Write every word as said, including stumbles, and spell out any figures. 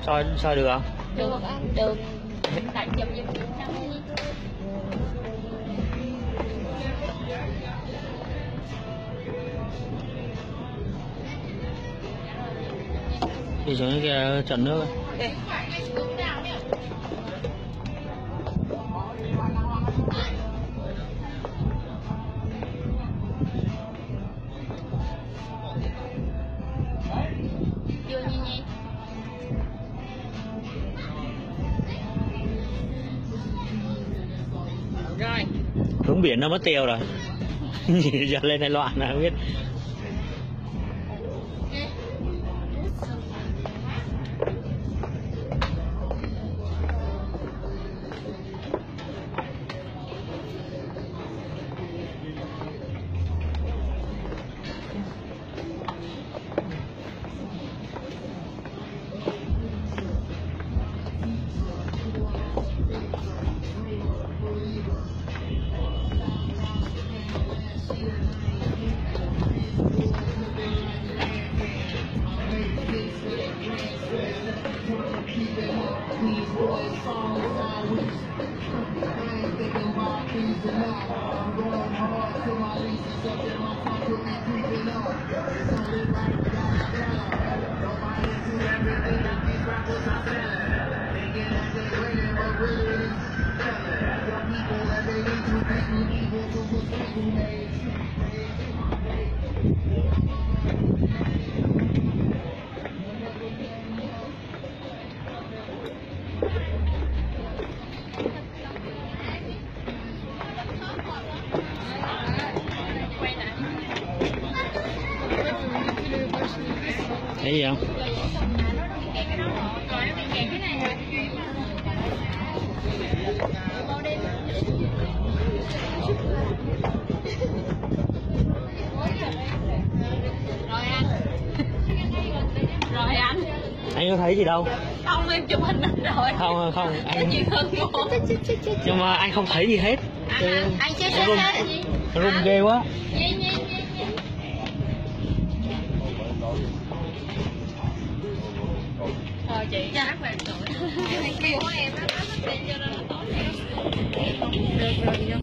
Soi soi được không? Được anh, được. Tại chụp giùm chị năm đi. Đi xuống cái trận nước ấy. Chưa nhi nhi. Rồi. Hướng biển nó mất tiêu rồi. Giờ lên này loạn là không biết. Thấy gì không? Rồi anh. Rồi anh. Anh có thấy gì đâu? Không, em chụp hình anh rồi. Không không anh. Chuyện hơn một. Nhưng mà anh không thấy gì hết. Anh, anh chưa thấy hết gì? Rung ghê quá. Nhi nhi nhi nhi. Thôi chị chắc bạn tuổi. Cái này kêu của em á, nó tiền cho nên là tối. Được rồi.